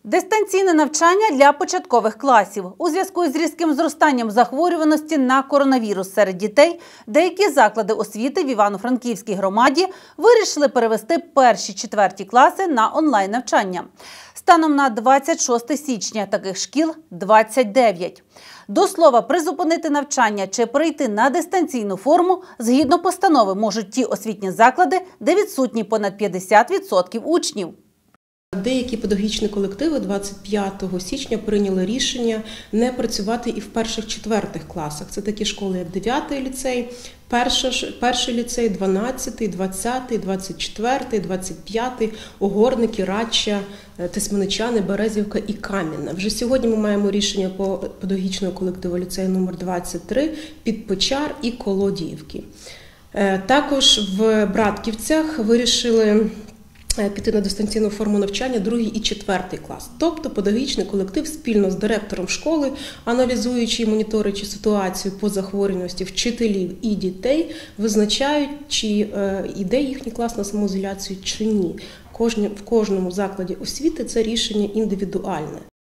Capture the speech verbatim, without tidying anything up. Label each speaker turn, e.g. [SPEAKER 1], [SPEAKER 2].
[SPEAKER 1] Дистанційне навчання для початкових класів. У зв'язку з різким зростанням захворюваності на коронавірус серед дітей деякі заклади освіти в Івано-Франківській громаді вирішили перевести перші-четверті класи на онлайн-навчання. Станом на двадцять шосте січня таких шкіл – двадцять дев'ять. До слова, призупинити навчання чи перейти на дистанційну форму згідно постанови можуть ті освітні заклади, де відсутні понад п'ятдесят відсотків учнів.
[SPEAKER 2] Деякі педагогічні колективи двадцять п'ятого січня прийняли рішення не працювати і в перших-четвертих класах. Це такі школи, як дев'ятий ліцей, перший ліцей, дванадцятий, двадцятий, двадцять четвертий, двадцять п'ятий, Огорники, Радча, Тисменичани, Березівка і Кам'яне. Вже сьогодні ми маємо рішення по педагогічного колективу ліцею номер двадцять три, Підпечар і Колодіївки. Також в Братківцях вирішили піти на дистанційну форму навчання другий і четвертий клас. Тобто педагогічний колектив спільно з директором школи, аналізуючи і моніторячи ситуацію по захворюваності вчителів і дітей, визначають, чи йде їхній клас на самоізоляцію чи ні. В кожному закладі освіти це рішення індивідуальне.